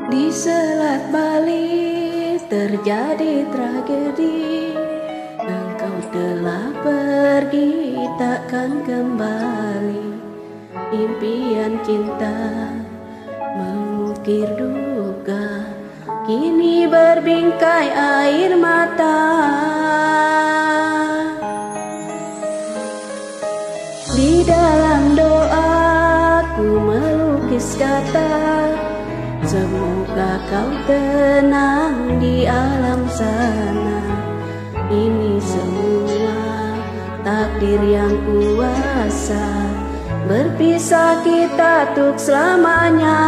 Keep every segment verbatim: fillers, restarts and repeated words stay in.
Di Selat Bali terjadi tragedi. Engkau telah pergi takkan kembali. Impian cinta mengukir duka, kini berbingkai air mata. Di dalam doaku melukis kata, semoga kau tenang di alam sana. Ini semua takdir yang kuasa, berpisah kita tuk selamanya.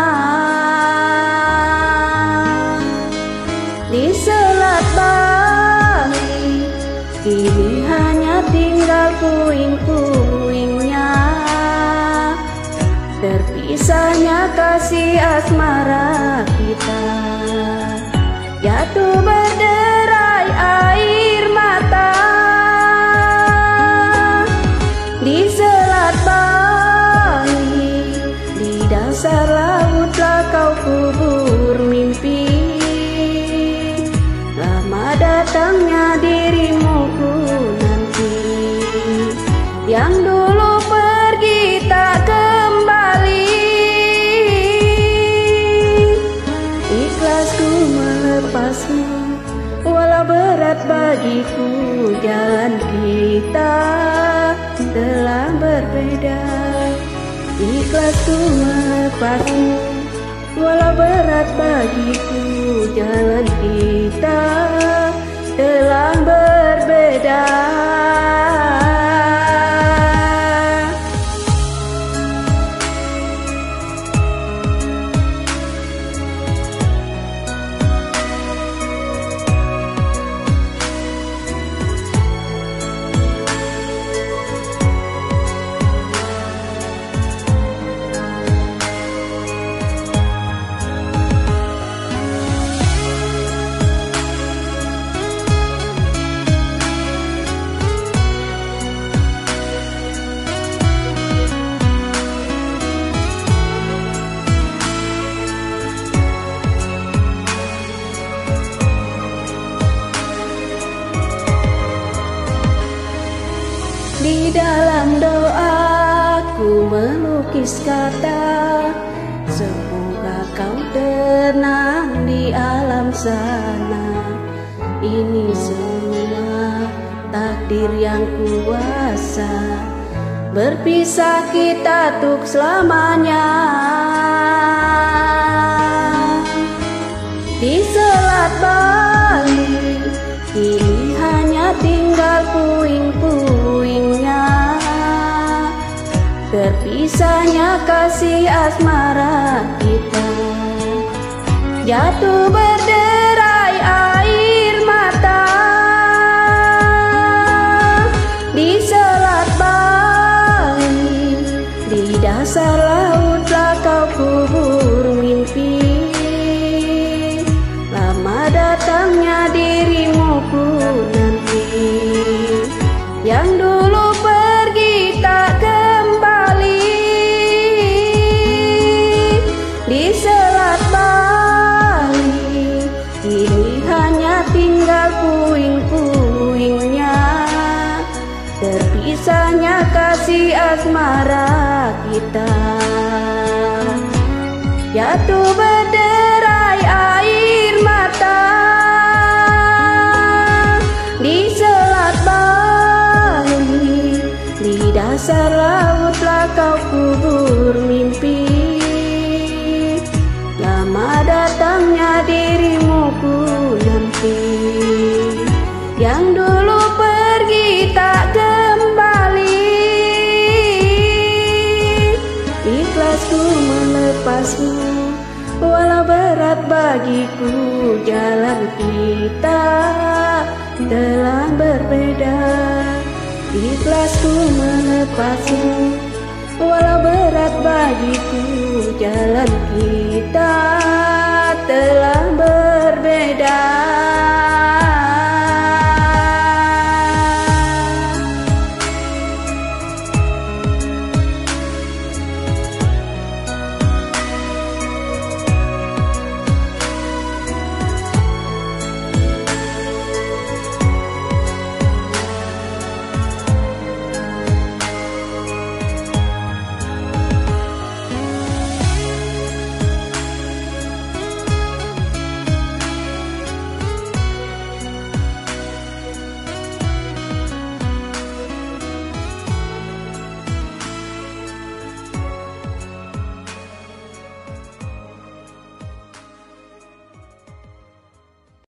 Di Selat Bali kini hanya tinggal puing-puingnya. Terpisahnya kasih asmara kita, jatuh berderai air mata. Di Selat Bali, di dasar lautlah kau kubur mimpi. Lama datangnya dirimu ku nanti, yang dulu pergi tak kembali. Ikhlasku melepasmu, walau berat bagiku jalan kita telah berbeda. Ikhlasku melepasmu, walau berat bagiku jalan kita telah berbeda. Di dalam doaku melukis kata, semoga kau tenang di alam sana. Ini semua takdir yang kuasa, berpisah kita tuk selamanya. Di Selat Bali kini hanya tinggal puing-puingnya. Terpisahnya kasih asmara kita, jatuh berderai air mata. Di Selat Bali, di dasar lautlah kau kubur mimpi. Lama datangnya dirimu ku nanti, yang dulu pergi tak kembali. Di Selat Bali kini hanya tinggal puing-puingnya. Terpisahnya kasih asmara kita, jatuh berderai air mata. Di Selat Bali, di dasar lautlah kau kubur mimpi. Lama datangnya dirimu ku nanti, yang dulu pergi tak kembali. Ikhlasku melepasmu, walau berat bagiku jalan kita telah berbeda. Ikhlasku melepasmu, walau berat bagiku jalan kita